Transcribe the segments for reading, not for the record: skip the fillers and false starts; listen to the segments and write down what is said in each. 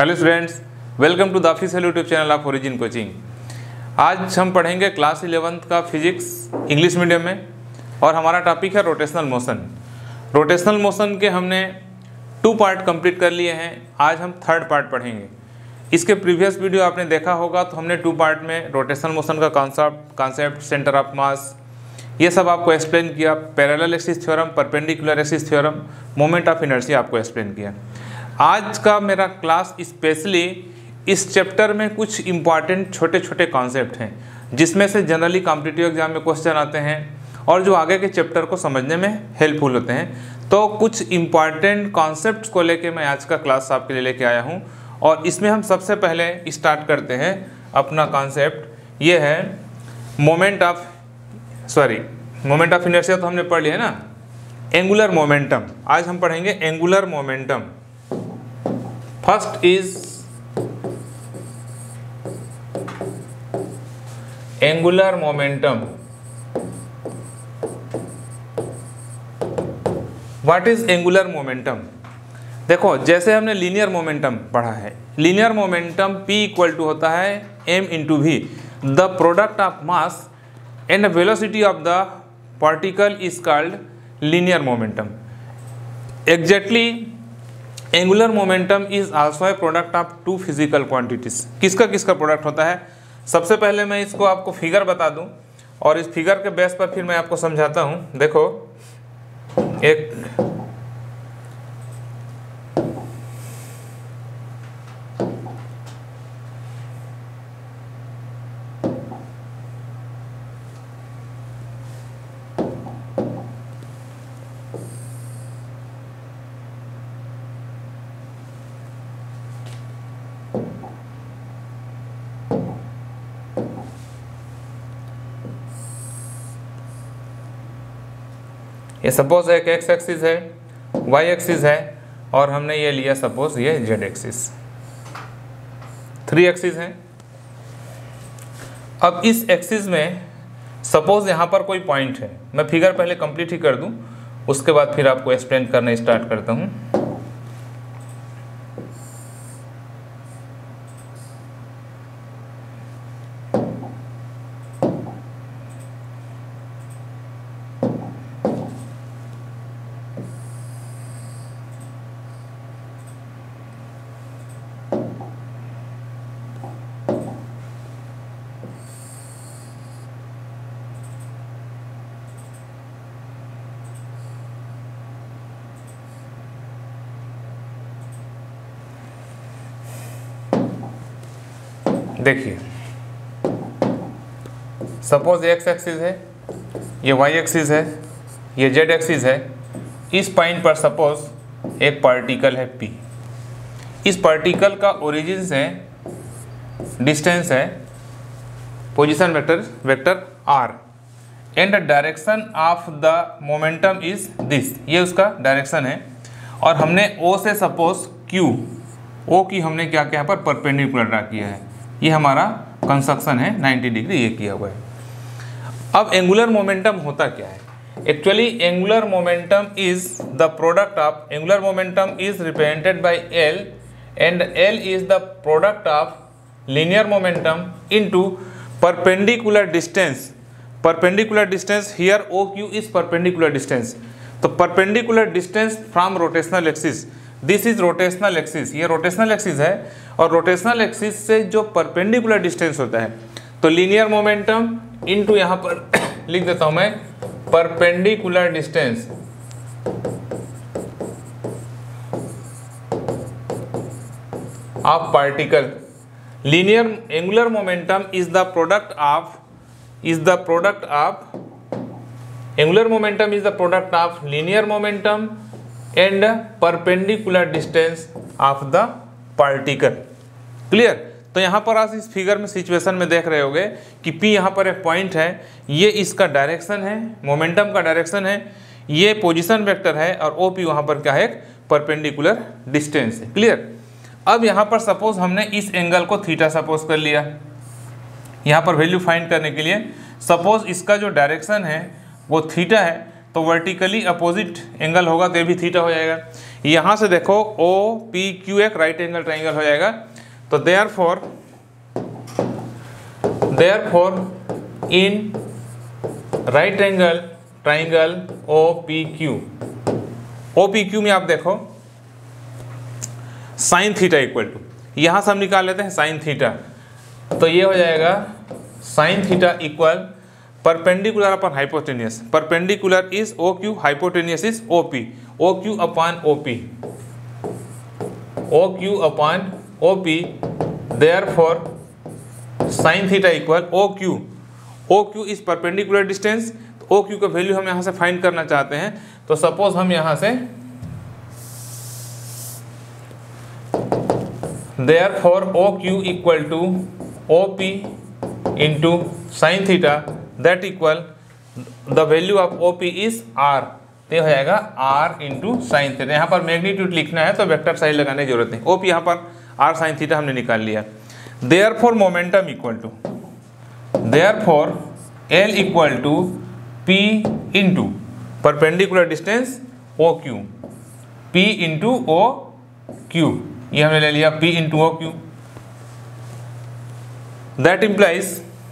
Hello students, welcome to the official YouTube channel of Origin Coaching. आज हम पढ़ेंगे class 11th का physics English medium में और हमारा टॉपिक है रोटेशनल मोशन। रोटेशनल मोशन के हमने 2 पार्ट कंप्लीट कर लिए हैं। आज हम 3rd पार्ट पढ़ेंगे। इसके प्रीवियस वीडियो आपने देखा होगा तो हमने 2 पार्ट में रोटेशनल मोशन का कॉन्सेप्ट, सेंटर ऑफ मास, ये सब आपको एक्सप्लेन किया। Parallel axis theorem, perpendicular axis theorem, moment of inertia आपको एक्सप्लेन किया। आज का मेरा क्लास स्पेशली इस चैप्टर में कुछ इम्पॉर्टेंट छोटे छोटे कॉन्सेप्ट हैं जिसमें से जनरली कॉम्पिटिटिव एग्जाम में क्वेश्चन आते हैं और जो आगे के चैप्टर को समझने में हेल्पफुल होते हैं। तो कुछ इम्पॉर्टेंट कॉन्सेप्ट्स को लेके मैं आज का क्लास आपके लिए लेके आया हूँ और इसमें हम सबसे पहले स्टार्ट करते हैं अपना कॉन्सेप्ट। ये है मोमेंट ऑफ इनर्शिया तो हमने पढ़ लिया है ना। एंगुलर मोमेंटम, आज हम पढ़ेंगे angular momentum. First is angular momentum. What is angular momentum? देखो, जैसे हमने लीनियर मोमेंटम पढ़ा है, linear momentum P equal to होता है m into v, the product of mass and velocity of the particle is called linear momentum. Exactly angular momentum is also a product of 2 physical quantities. किसका किसका product होता है? सबसे पहले मैं इसको आपको फिगर बता दूं और इस फिगर के बेस पर फिर मैं आपको समझाता हूं। देखो, एक ये सपोज एक एक्स एक्सिस है, वाई एक्सिस है और हमने ये लिया सपोज ये जेड एक्सिस। 3 एक्सिस हैं। अब इस एक्सिस में सपोज यहाँ पर कोई पॉइंट है। मैं फिगर पहले कंप्लीट ही कर दूँ, उसके बाद फिर आपको एक्सप्लेन करना स्टार्ट करता हूँ। देखिए, सपोज एक्स एक्सिस है, ये वाई एक्सिस है, ये जेड एक्सिस है। इस पॉइंट पर सपोज एक पार्टिकल है P। इस पार्टिकल का ओरिजिन से डिस्टेंस है position vector R and the direction of the momentum is this. ये उसका डायरेक्शन है और हमने O से सपोज O की हमने क्या किया पर परपेंडिकुलर ड्रा किया है। ये हमारा कंस्ट्रक्शन है 90 डिग्री ये किया हुआ है। अब एंगुलर मोमेंटम होता क्या है? Actually angular momentum is the product of, angular momentum is represented by L and L is the product of linear momentum into perpendicular distance. Perpendicular distance here OQ is perpendicular distance. तो perpendicular distance from rotational axis, this is rotational axis. ये rotational axis है और rotational axis से जो perpendicular distance होता है तो linear momentum into यहाँ पर लिख देता हूं मैं perpendicular distance of particle. Linear angular momentum is the product of angular momentum is the product of linear momentum and perpendicular distance of the particle. Clear? तो यहाँ पर आप इस फिगर में सिचुएशन में देख रहे होगे कि P यहाँ पर एक पॉइंट है, ये इसका डायरेक्शन है, मोमेंटम का डायरेक्शन है, ये पोजीशन वेक्टर है और OP वहाँ पर क्या है? एक परपेंडिकुलर डिस्टेंस है। क्लियर? अब यहाँ पर सपोज हमने इस एंगल को थीटा सपोज कर लिया। यहाँ पर वैल्यू फाइंड करने के लिए सपोज इसका जो डायरेक्शन है वो थीटा है तो वर्टिकली अपोजिट एंगल होगा तो ये भी थीटा हो जाएगा। यहाँ से देखो OPQ एक राइट एंगल ट्राइंगल हो जाएगा। तो therefore in right angle triangle OPQ में आप देखो साइन थीटा इक्वल टू, यहाँ से हम निकाल लेते हैं साइन थीटा। तो ये हो जाएगा sine theta equal perpendicular upon hypotenuse, perpendicular is OQ, hypotenuse is OP, OQ upon OP, therefore sine theta equal OQ is perpendicular distance. तो OQ का वैल्यू हम यहाँ से फाइंड करना चाहते हैं। तो सपोज हम यहाँ से therefore OQ equal to OP into sine theta, that equal the value of OP is R। तो हो जाएगा R इंटू साइन थीटा। यहाँ पर मैग्नीट्यूड लिखना है तो वेक्टर साइन लगाने की जरूरत नहीं, OP यहाँ पर R साइन थीटा हमने निकाल लिया। Therefore momentum equal to, therefore L equal to P into perpendicular distance OQ, P into OQ, ये हमने ले लिया P into OQ। That implies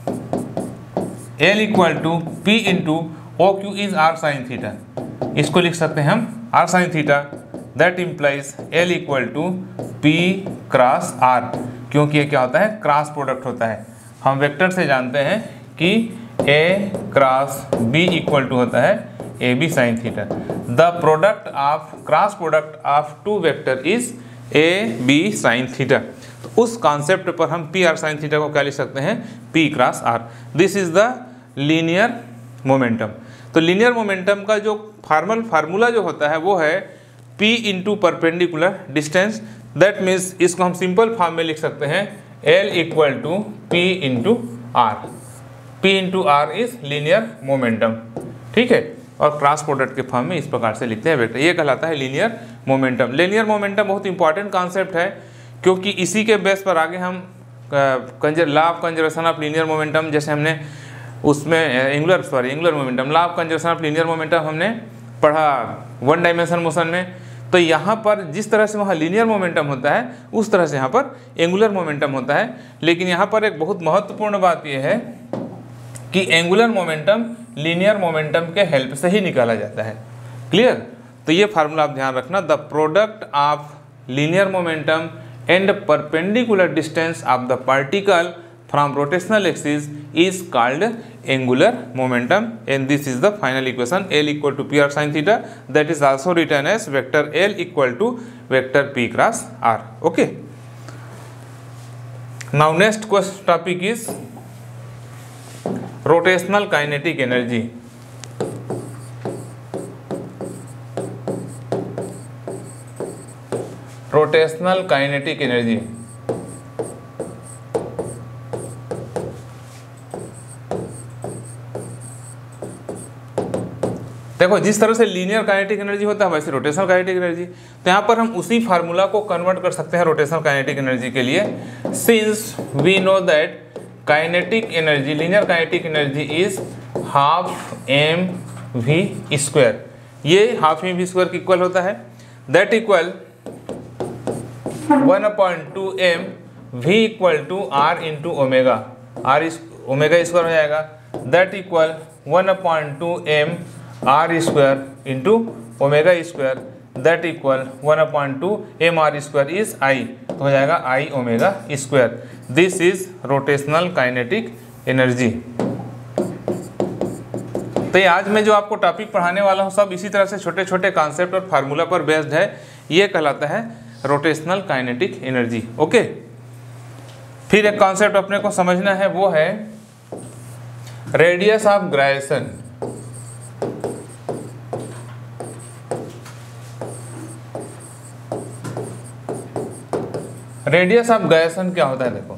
L equal to P into OQ is R sine theta. इसको लिख सकते हैं हम R sine theta. That implies L equal to P cross R, क्योंकि ये क्या होता है, क्रॉस प्रोडक्ट होता है। हम वेक्टर से जानते हैं कि A cross B equal to होता है AB sine theta. The product of cross product of two vector is AB sine theta. तो उस कॉन्सेप्ट पर हम PR साइन थीटा को क्या लिख सकते हैं, P cross R। This is the linear momentum. तो लीनियर मोमेंटम का जो फार्मूला जो होता है वो है P into perpendicular distance. That means इसको हम सिंपल फॉर्म में लिख सकते हैं L equal to P into R। P into R is linear momentum, ठीक है। और क्रॉस प्रोडक्ट के फॉर्म में इस प्रकार से लिखते हैं वेक्टर, ये कहलाता है लीनियर मोमेंटम। लीनियर मोमेंटम बहुत इंपॉर्टेंट कॉन्सेप्ट है, क्योंकि इसी के बेस पर आगे हम law of conservation of linear momentum, जैसे हमने उसमें angular momentum, law of conservation of linear momentum हमने पढ़ा वन डायमेंशन मोशन में। तो यहाँ पर जिस तरह से वहाँ लीनियर मोमेंटम होता है उस तरह से यहाँ पर एंगुलर मोमेंटम होता है। लेकिन यहाँ पर एक बहुत महत्वपूर्ण बात यह है कि एंगुलर मोमेंटम लीनियर मोमेंटम के हेल्प से ही निकाला जाता है। क्लियर? तो ये फार्मूला आप ध्यान रखना, the product of linear momentum and perpendicular distance of the particle from rotational axis is called angular momentum, and this is the final equation L equal to PR sin theta, that is also written as vector L equal to vector P cross R. Okay, now next topic is rotational kinetic energy. Rotational kinetic energy, देखो जिस तरह से linear kinetic energy होता है वैसे rotational kinetic energy. तो यहाँ पर हम उसी फार्मूला को कन्वर्ट कर सकते हैं रोटेशनल काइनेटिक एनर्जी के लिए। Since we know that kinetic energy, linear kinetic energy is half mv²। ये हाफ mv² की इक्वल होता है, that equal 1/2m v equal to r into omega, r omega square हो जाएगा। That equal 1/2m r square into omega square, that equal 1/2 mr square is I, तो हो जाएगा I omega square. This is rotational kinetic energy. तो ये आज मैं जो आपको टॉपिक पढ़ाने वाला हूँ सब इसी तरह से छोटे छोटे कॉन्सेप्ट और फार्मूला पर बेस्ड है। ये कहलाता है रोटेशनल काइनेटिक एनर्जी। ओके, फिर एक कॉन्सेप्ट अपने को समझना है, वो है radius of gyration. Radius of gyration क्या होता है? देखो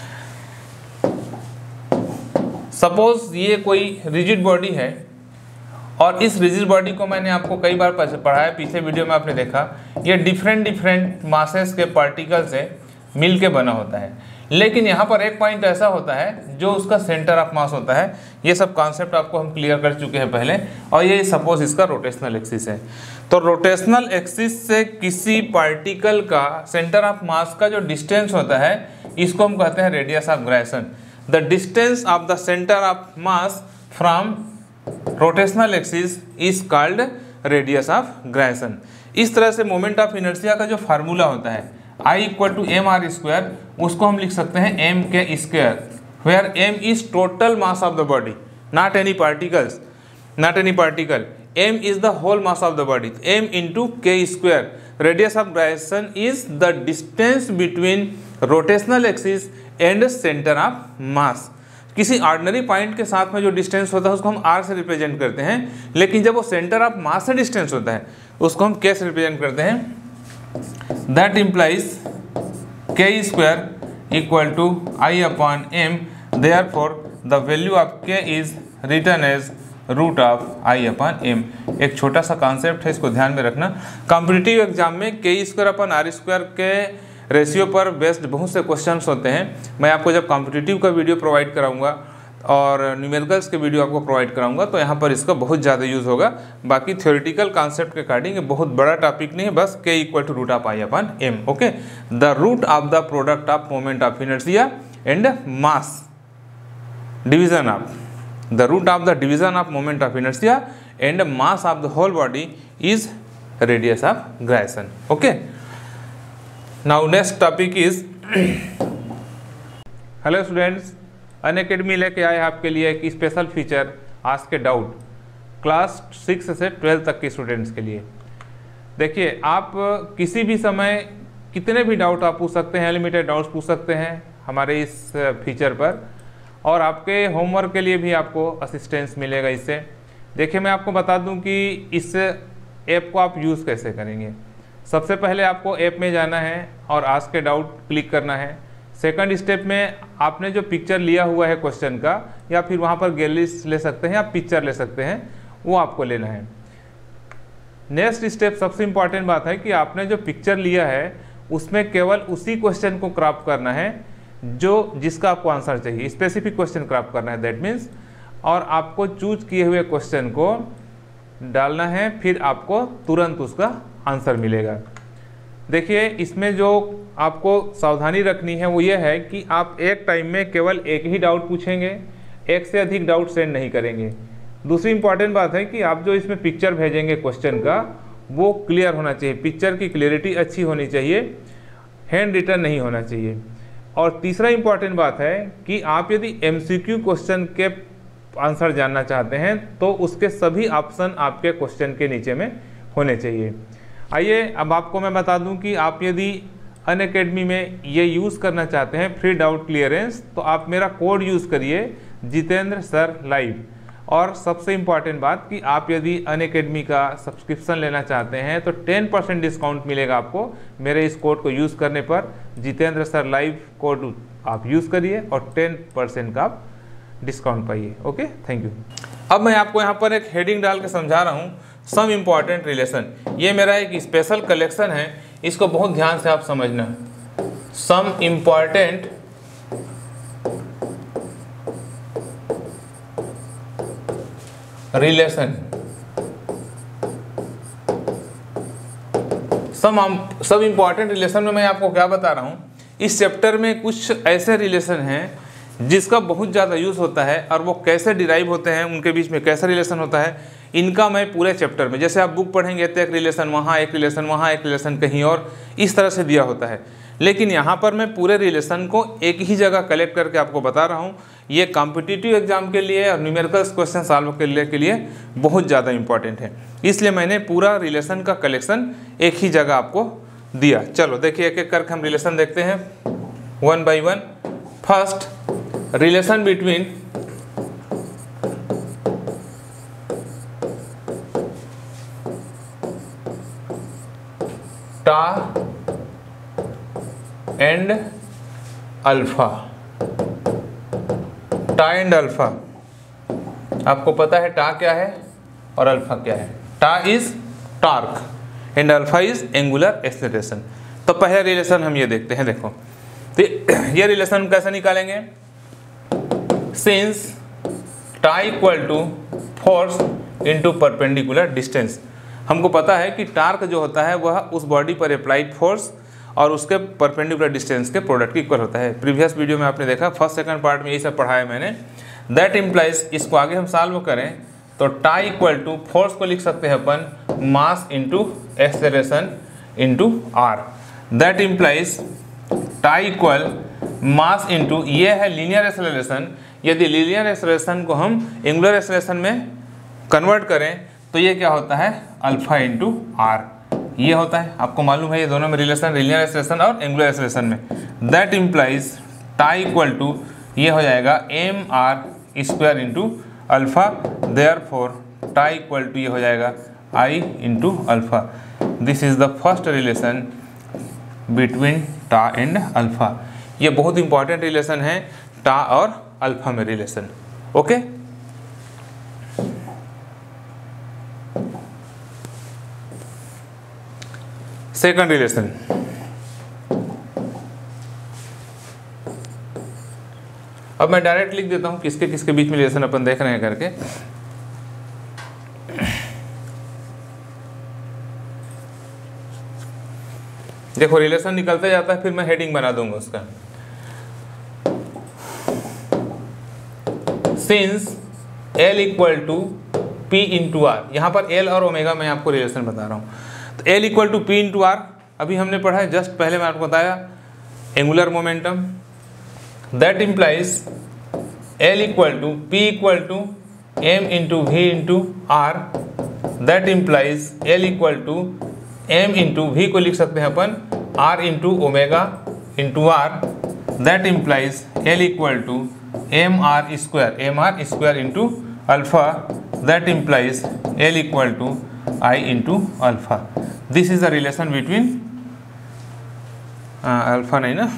सपोज ये कोई रिजिड बॉडी है और इस रिजिड बॉडी को मैंने आपको कई बार पढ़ाया, पिछले वीडियो में आपने देखा, ये डिफरेंट मासेस के पार्टिकल से मिल के बना होता है। लेकिन यहाँ पर एक पॉइंट ऐसा होता है जो उसका सेंटर ऑफ मास होता है। ये सब कॉन्सेप्ट आपको हम क्लियर कर चुके हैं पहले। और ये सपोज इसका रोटेशनल एक्सिस है, तो रोटेशनल एक्सिस से किसी पार्टिकल का सेंटर ऑफ मास का जो डिस्टेंस होता है इसको हम कहते हैं radius of gyration. The distance of the centre of mass from rotational axis is called radius of gyration. इस तरह से मोमेंट ऑफ इनर्शिया का जो फार्मूला होता है I equal to M R square, उसको हम लिख सकते हैं M K square, where M is total mass of the body, not any particles, not any particle, M is the whole mass of the body, M into K square. Radius of gyration is the distance between rotational axis and centre of mass. किसी ordinary point के साथ में जो distance होता है उसको हम are से रिप्रेजेंट करते हैं, लेकिन जब वो सेंटर ऑफ मास से डिस्टेंस होता है उसको हम के से रिप्रेजेंट करते हैं। That implies K square equal to I upon M, therefore the value of K is written as root of I upon M. एक छोटा सा कॉन्सेप्ट है, इसको ध्यान में रखना। कॉम्पिटिटिव एग्जाम में K square upon R square के रेशियो पर बेस्ड बहुत से क्वेश्चंस होते हैं। मैं आपको जब कॉम्पिटिटिव का वीडियो प्रोवाइड कराऊंगा और न्यूमेरिकल्स के वीडियो आपको प्रोवाइड कराऊंगा तो यहाँ पर इसका बहुत ज़्यादा यूज़ होगा। बाकी थ्योरेटिकल कॉन्सेप्ट के अकॉर्डिंग ये बहुत बड़ा टॉपिक नहीं है, बस K equal to root of I upon M. Okay, the root of the product of moment of inertia and mass division of the root of the division of moment of inertia and mass of the whole body is radius of gyration. Okay, now next topic is hello students, Unacademy लेके आए आपके लिए एक special feature ask a doubt class 6 से 12 तक के students के लिए। देखिए, आप किसी भी समय कितने भी डाउट आप पूछ सकते हैं, अनलिमिटेड डाउट्स पूछ सकते हैं हमारे इस फीचर पर, और आपके होमवर्क के लिए भी आपको असिस्टेंस मिलेगा इससे। देखिए, मैं आपको बता दूं कि इस ऐप को आप यूज़ कैसे करेंगे। सबसे पहले आपको ऐप में जाना है और आस्क ए डाउट क्लिक करना है। सेकंड स्टेप में आपने जो पिक्चर लिया हुआ है क्वेश्चन का, या फिर वहाँ पर गैलरी ले सकते हैं, आप पिक्चर ले सकते हैं, वो आपको लेना है। नेक्स्ट स्टेप, सबसे इम्पॉर्टेंट बात है कि आपने जो पिक्चर लिया है उसमें केवल उसी क्वेश्चन को क्रॉप करना है जो जिसका आपको आंसर चाहिए, स्पेसिफिक क्वेश्चन क्रॉप करना है, दैट मीन्स, और आपको चूज किए हुए क्वेश्चन को डालना है, फिर आपको तुरंत उसका आंसर मिलेगा। देखिए, इसमें जो आपको सावधानी रखनी है वो ये है कि आप एक टाइम में केवल एक ही डाउट पूछेंगे, एक से अधिक डाउट सेंड नहीं करेंगे। दूसरी इंपॉर्टेंट बात है कि आप जो इसमें पिक्चर भेजेंगे क्वेश्चन का, वो क्लियर होना चाहिए, पिक्चर की क्लियरिटी अच्छी होनी चाहिए, हैंड रिटन नहीं होना चाहिए। और तीसरा इंपॉर्टेंट बात है कि आप यदि एमसीक्यू क्वेश्चन के आंसर जानना चाहते हैं तो उसके सभी ऑप्शन आपके क्वेश्चन के नीचे में होने चाहिए। आइए अब आपको मैं बता दूं कि आप यदि अनअकैडमी में ये यूज़ करना चाहते हैं फ्री डाउट क्लियरेंस, तो आप मेरा कोड यूज़ करिए जितेंद्र सर लाइव। और सबसे इम्पॉर्टेंट बात कि आप यदि अनअकैडमी का सब्सक्रिप्शन लेना चाहते हैं तो 10% डिस्काउंट मिलेगा आपको मेरे इस कोड को यूज़ करने पर। जितेंद्र सर लाइव कोड आप यूज़ करिए और 10% का आप डिस्काउंट पाइए। Okay, thank you. अब मैं आपको यहाँ पर एक हेडिंग डाल के समझा रहा हूँ, सम इम्पॉर्टेंट रिलेशन। ये मेरा एक स्पेशल कलेक्शन है, इसको बहुत ध्यान से आप समझना। सम इम्पॉर्टेंट रिलेशन, सब इम्पॉर्टेंट रिलेशन में मैं आपको क्या बता रहा हूँ, इस चैप्टर में कुछ ऐसे रिलेशन हैं जिसका बहुत ज़्यादा यूज़ होता है, और वो कैसे डिराइव होते हैं, उनके बीच में कैसा रिलेशन होता है, इनका मैं पूरे चैप्टर में, जैसे आप बुक पढ़ेंगे तो एक रिलेशन वहाँ, एक रिलेशन वहाँ, एक रिलेशन कहीं और, इस तरह से दिया होता है। लेकिन यहाँ पर मैं पूरे रिलेशन को एक ही जगह कलेक्ट करके आपको बता रहा हूँ। ये कॉम्पिटिटिव एग्जाम के लिए और न्यूमेरिकल्स क्वेश्चन सॉल्व के लिए बहुत ज़्यादा इंपॉर्टेंट है, इसलिए मैंने पूरा रिलेशन का कलेक्शन एक ही जगह आपको दिया। चलो देखिए, एक एक करके हम रिलेशन देखते हैं one by one. First, relation between tau and alpha. Tau and alpha, आपको पता है टा क्या है और अल्फा क्या है। Tau is torque and alpha is angular acceleration. तो पहला रिलेशन हम ये देखते हैं। देखो, तो ये रिलेशन कैसे निकालेंगे? Since tau equal to force into perpendicular distance. हमको पता है कि टार्क जो होता है वह उस बॉडी पर अप्लाइड फोर्स और उसके परपेंडिकुलर डिस्टेंस के प्रोडक्ट की इक्वल होता है। प्रीवियस वीडियो में आपने देखा, फर्स्ट सेकंड पार्ट में ये सब पढ़ाया मैंने। दैट इम्प्लाइज, इसको आगे हम सॉल्व करें तो टाई इक्वल टू फोर्स को लिख सकते हैं अपन mass into acceleration into R. That implies tau equal mass into, ये है लीनियर एक्सेलरेशन। यदि लीनियर एक्सेलरेशन को हम एंगुलर एक्सेलरेशन में कन्वर्ट करें तो ये क्या होता है? अल्फा इंटू आर ये होता है। आपको मालूम है ये दोनों में रिलेशन, लीनियर एक्सेलरेशन और एंगुलर एक्सेलरेशन में। That implies tau equal to ये हो जाएगा M R square into alpha. Therefore tau equal to ये हो जाएगा I into alpha. This is the first relation between tau and alpha. ये बहुत इंपॉर्टेंट रिलेशन है, टा और अल्फा में रिलेशन। ओके, सेकंड रिलेशन, अब मैं डायरेक्ट लिख देता हूं किसके किसके बीच में रिलेशन अपन देख रहे हैं करके। देखो रिलेशन निकलते जाता है, फिर मैं हेडिंग बना दूंगा उसका। Since L equal to P into R, यहाँ पर L और ओमेगा मैं आपको रिलेशन बता रहा हूँ। तो L equal to P into R अभी हमने पढ़ा है, जस्ट पहले मैं आपको बताया angular momentum. That implies L equal to P equal to M into V into R. That implies L equal to M into V को लिख सकते हैं अपन R into omega into R. That implies L equal to MR square into alpha. That implies L equal to I into alpha. This is the relation between alpha नहीं ना,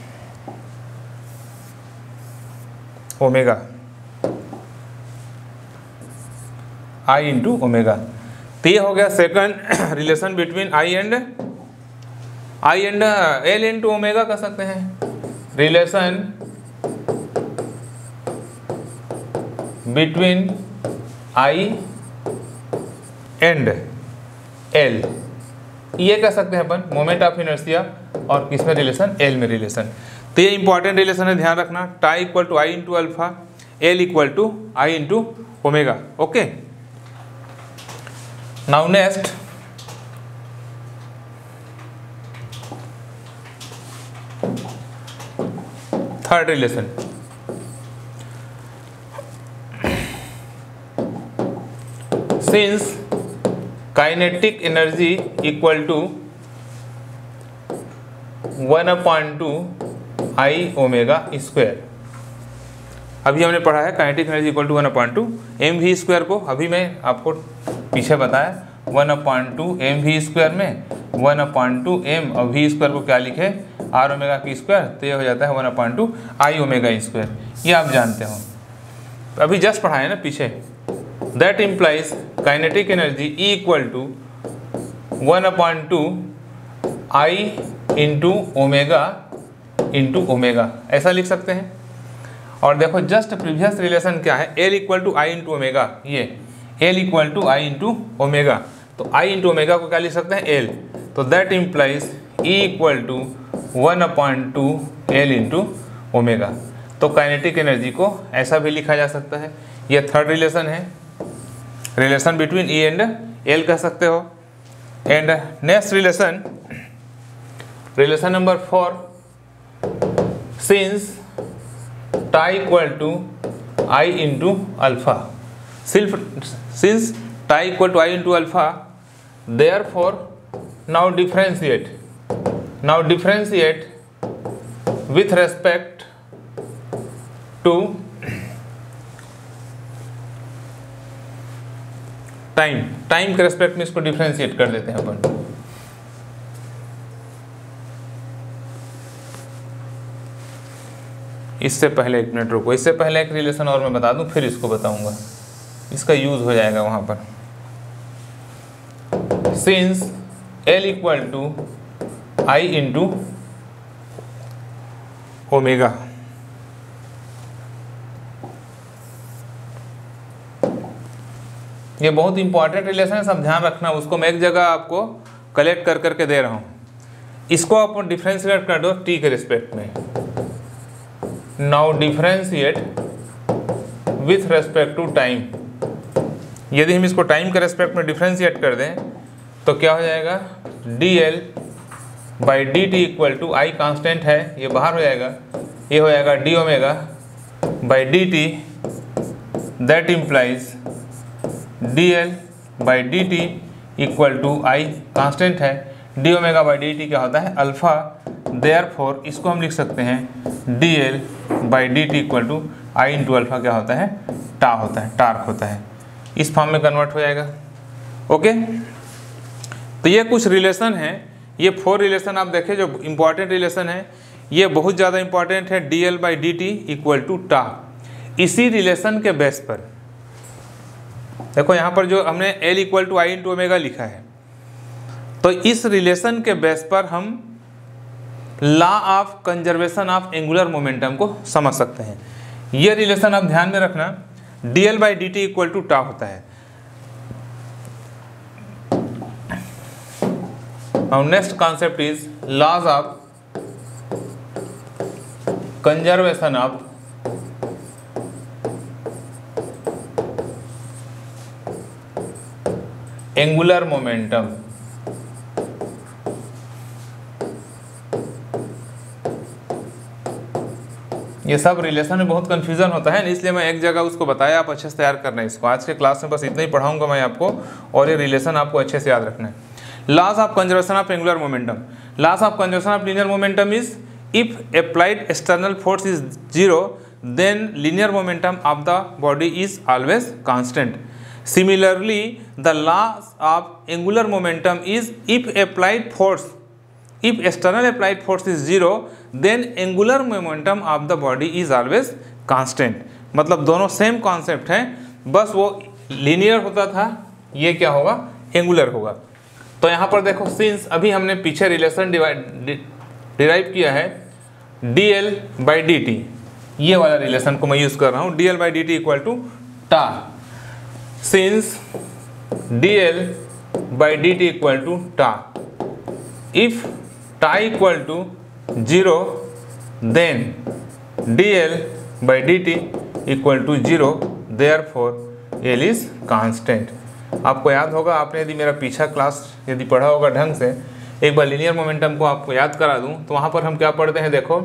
omega, I into omega. तो ये हो गया second relation between I and L into omega कह सकते हैं। Relation between I and L, ये कह सकते हैं अपन मोमेंट ऑफ इनर्शिया, और किसमें रिलेशन? L में रिलेशन। तो ये इंपॉर्टेंट रिलेशन है, ध्यान रखना। Tau equal to I into alpha, L equal to I into omega. Okay, now next third relation. Since kinetic energy equal to 1/2 I omega square. अभी हमने पढ़ा है kinetic energy equal to 1/2 M V square को। अभी मैं आपको पीछे बताया 1/2 एम वी स्क्वायर में 1/2 एम और वी स्क्वायर को क्या लिखे? आर ओमेगा की स्क्वायर। तो ये हो जाता है 1/2 आई ओमेगा स्क्वायर। ये आप जानते हो, अभी जस्ट पढ़ा है ना पीछे। That implies kinetic energy E equal to 1/2 I into omega, ऐसा लिख सकते हैं। और देखो जस्ट प्रीवियस रिलेशन क्या है? L equal to I into omega, ये L equal to I into omega. तो आई इंटू ओमेगा को क्या लिख सकते हैं? L। तो that implies E equal to 1/2 L into omega. तो काइनेटिक एनर्जी को ऐसा भी लिखा जा सकता है। ये थर्ड रिलेशन है, relation between E and L कह सकते हो। And next relation, relation number 4, since tau equal to I into alpha. Since tau equal to I into alpha, therefore now differentiate with respect to time के respect में इसको differentiate कर देते हैं अपन। इससे पहले एक मिनट रुको, इससे पहले एक रिलेशन और मैं बता दूं, फिर इसको बताऊंगा, इसका यूज हो जाएगा वहां पर। Since L equal to I into omega. ये बहुत इंपॉर्टेंट रिलेशन है, सब ध्यान रखना। उसको मैं एक जगह आपको कलेक्ट कर करके दे रहा हूँ। इसको आप डिफ्रेंशिएट कर दो टी के रिस्पेक्ट में। Now differentiate with respect to time. यदि हम इसको टाइम के रेस्पेक्ट में डिफ्रेंशिएट कर दें तो क्या हो जाएगा, dl by d t equal to I constant है, ये बाहर हो जाएगा, ये हो जाएगा d omega by d t, that implies dl by d t equal to I constant है, d omega by d t क्या होता है, अल्फा। देयरफॉर इसको हम लिख सकते हैं dl by d t equal to I into alpha क्या होता है, टा होता है, टार्क होता है। इस फॉर्म में कन्वर्ट हो जाएगा। ओके, तो ये कुछ रिलेशन है, ये 4 रिलेशन आप देखें जो इंपॉर्टेंट रिलेशन है। ये बहुत ज़्यादा इंपॉर्टेंट है, dl by d t equal to tau. इसी रिलेशन के बेस पर देखो यहाँ पर जो हमने l equal to I into omega लिखा है, तो इस रिलेशन के बेस पर हम law of conservation of angular momentum को समझ सकते हैं। ये रिलेशन आप ध्यान में रखना, dl by d t equal to tau होता है। Now next concept is laws of conservation of angular momentum। ये सब रिलेशन में बहुत कंफ्यूजन होता है, इसलिए मैं एक जगह उसको बताया, आप अच्छे से तैयार करना है इसको। आज के क्लास में बस इतना ही पढ़ाऊंगा मैं आपको, और ये रिलेशन आपको अच्छे से याद रखना है। Laws of conservation of angular momentum. Laws of conservation of linear momentum is if applied external force is 0, then linear momentum of the body is always constant. Similarly, the laws of angular momentum is if external applied force is 0, then angular momentum of the body is always constant. मतलब दोनों same concept हैं, बस वो linear होता था, ये क्या होगा, एंगुलर होगा। तो यहाँ पर देखो, सिंस अभी हमने पीछे रिलेशन डिराइव किया है dl बाई डी टी, ये वाला रिलेशन को मैं यूज़ कर रहा हूँ, dl by d t equal to tau. Since dl by d t equal to tau, if tau equal to 0, then dl by d t equal to 0, therefore l is constant. आपको याद होगा, आपने यदि मेरा पीछा क्लास यदि पढ़ा होगा ढंग से, एक बार लीनियर मोमेंटम को आपको याद करा दूं, तो वहाँ पर हम क्या पढ़ते हैं, देखो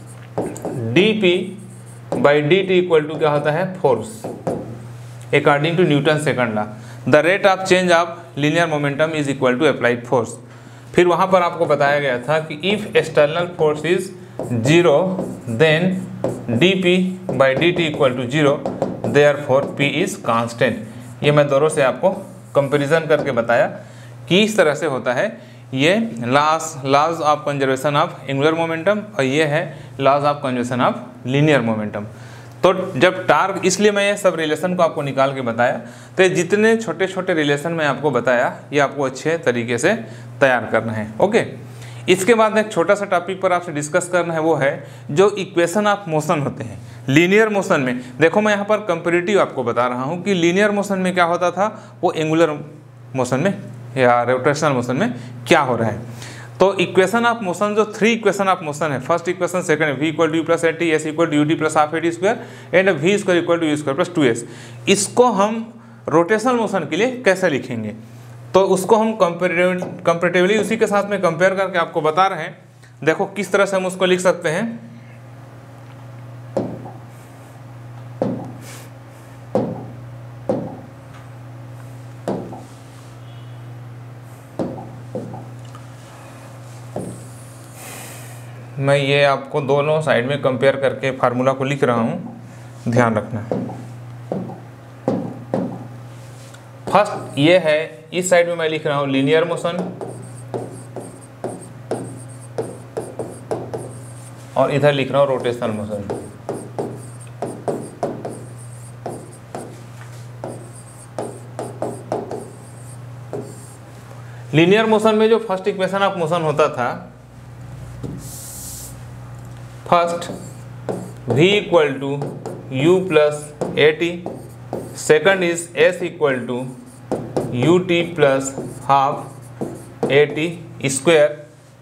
dp by d t equal to क्या होता है, force according to Newton second law. The rate of change of linear momentum is equal to applied force. फिर वहाँ पर आपको बताया गया था कि if external force is 0, then dp by d t equal to 0, therefore p is constant. ये मैं दोनों से आपको कंपैरिजन करके बताया कि इस तरह से होता है। ये laws of conservation of angular momentum, और ये है laws of conservation of linear momentum. तो जब टार्क, इसलिए मैं ये सब रिलेशन को आपको निकाल के बताया। तो ये जितने छोटे छोटे रिलेशन मैं आपको बताया, ये आपको अच्छे तरीके से तैयार करना है। ओके, इसके बाद एक छोटा सा टॉपिक पर आपसे डिस्कस करना है, वो है जो इक्वेशन ऑफ मोशन होते हैं लीनियर मोशन में। देखो मैं यहाँ पर कंपेरेटिव आपको बता रहा हूँ कि लीनियर मोशन में क्या होता था, वो एंगुलर मोशन में या रोटेशनल मोशन में क्या हो रहा है। तो इक्वेशन ऑफ मोशन, जो 3 इक्वेशन ऑफ मोशन है, first equation, second v equal to u plus a t, s equal to u t plus half a t square, and v square equal to u square plus 2s। इसको हम rotational motion के लिए कैसे लिखेंगे, तो उसको हम comparatively उसी के साथ में कंपेयर करके आपको बता रहे हैं। देखो किस तरह से हम उसको लिख सकते हैं। मैं ये आपको दोनों साइड में कंपेयर करके फार्मूला को लिख रहा हूँ, ध्यान रखना। फर्स्ट ये है, इस साइड में मैं लिख रहा हूँ लीनियर मोशन, और इधर लिख रहा हूँ रोटेशनल मोशन। लीनियर मोशन में जो फर्स्ट इक्वेशन ऑफ मोशन होता था, first v equal to u plus at, second is s equal to ut plus half at square,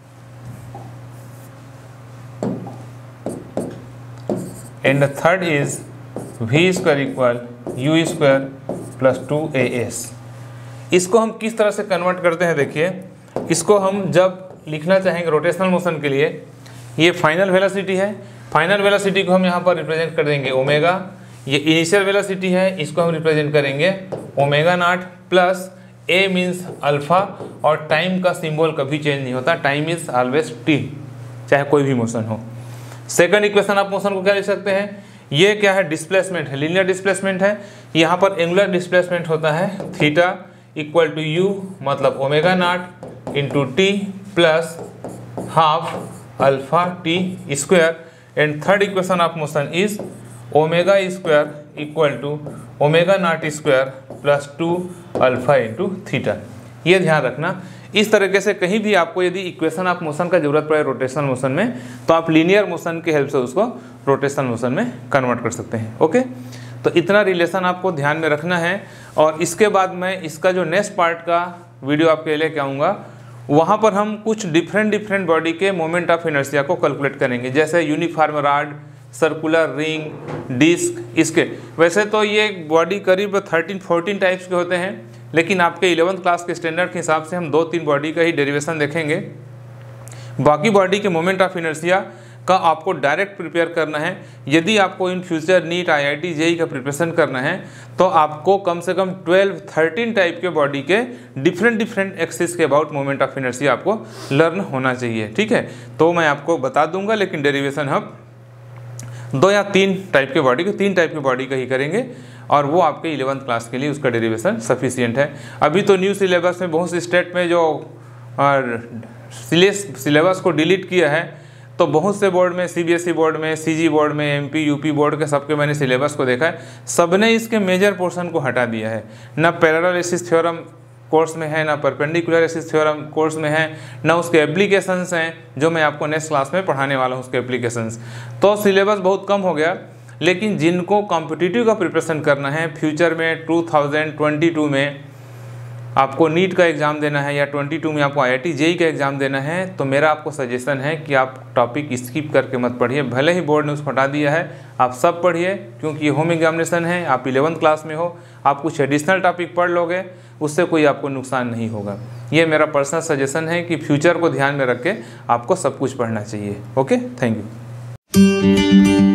and third is v square इक्वल u स्क्वायर प्लस 2as। इसको हम किस तरह से कन्वर्ट करते हैं, देखिए इसको हम जब लिखना चाहेंगे रोटेशनल मोशन के लिए, ये फाइनल वेलोसिटी है, फाइनल वेलोसिटी को हम यहाँ पर रिप्रेजेंट कर देंगे ओमेगा, ये इनिशियल वेलोसिटी है, इसको हम रिप्रेजेंट करेंगे omega naught, plus a means alpha, और टाइम का सिंबल कभी चेंज नहीं होता, टाइम इज ऑलवेज t, चाहे कोई भी मोशन हो। सेकंड इक्वेशन आप मोशन को क्या लिख सकते हैं, ये क्या है, डिस्प्लेसमेंट है, लीनियर डिस्प्लेसमेंट है, यहाँ पर एंगुलर डिस्प्लेसमेंट होता है थीटा इक्वल टू u मतलब omega naught into t plus half alpha t square, and third equation of motion is omega square equal to omega naught square plus 2 alpha into theta. ये ध्यान रखना, इस तरीके से कहीं भी आपको यदि इक्वेशन ऑफ मोशन का जरूरत पड़े रोटेशनल मोशन में, तो आप लीनियर मोशन की हेल्प से उसको रोटेशनल मोशन में कन्वर्ट कर सकते हैं। ओके, तो इतना रिलेशन आपको ध्यान में रखना है, और इसके बाद मैं इसका जो नेक्स्ट पार्ट का वीडियो आपके लेके आऊँगा, वहाँ पर हम कुछ डिफरेंट बॉडी के मोमेंट ऑफ इनर्शिया को कैलकुलेट करेंगे, जैसे uniform rod, circular ring, disc. इसके वैसे तो ये बॉडी करीब 13-14 टाइप्स के होते हैं, लेकिन आपके 11th क्लास के स्टैंडर्ड के हिसाब से हम 2-3 बॉडी का ही डेरिवेशन देखेंगे। बाकी बॉडी के मोमेंट ऑफ इनर्शिया का आपको डायरेक्ट प्रिपेयर करना है। यदि आपको in future NEET, IIT, JEE का प्रिपरेशन करना है, तो आपको कम से कम 12-13 टाइप के बॉडी के डिफरेंट एक्सिस के अबाउट मोमेंट ऑफ इनर्शिया आपको लर्न होना चाहिए। ठीक है, तो मैं आपको बता दूंगा, लेकिन डेरिवेशन हम 2 या 3 टाइप के बॉडी को 3 टाइप के बॉडी का ही करेंगे, और वो आपके 11th क्लास के लिए उसका डेरिवेशन सफिशिएंट है। अभी तो न्यू सिलेबस में बहुत से स्टेट में जो सिलेबस को डिलीट किया है, तो बहुत से बोर्ड में, CBSE बोर्ड में, CG बोर्ड में, MP, UP बोर्ड के सबके मैंने सिलेबस को देखा है, सबने इसके मेजर पोर्शन को हटा दिया है। ना पैरेलल एक्सिस थ्योरम कोर्स में है, ना परपेंडिकुलर एक्सिस थ्योरम कोर्स में है, ना उसके एप्लीकेशंस हैं, जो मैं आपको नेक्स्ट क्लास में पढ़ाने वाला हूँ उसके एप्लीकेशंस। तो सिलेबस बहुत कम हो गया, लेकिन जिनको कॉम्पिटिटिव का प्रिपरेशन करना है, फ्यूचर में 2022 में आपको नीट का एग्ज़ाम देना है, या 22 में आपको IIT JEE का एग्ज़ाम देना है, तो मेरा आपको सजेशन है कि आप टॉपिक स्किप करके मत पढ़िए। भले ही बोर्ड ने उसको हटा दिया है, आप सब पढ़िए, क्योंकि ये होम एग्जामिनेशन है, आप 11th क्लास में हो, आप कुछ एडिशनल टॉपिक पढ़ लोगे, उससे कोई आपको नुकसान नहीं होगा। ये मेरा पर्सनल सजेशन है कि फ्यूचर को ध्यान में रख के आपको सब कुछ पढ़ना चाहिए। Okay, thank you.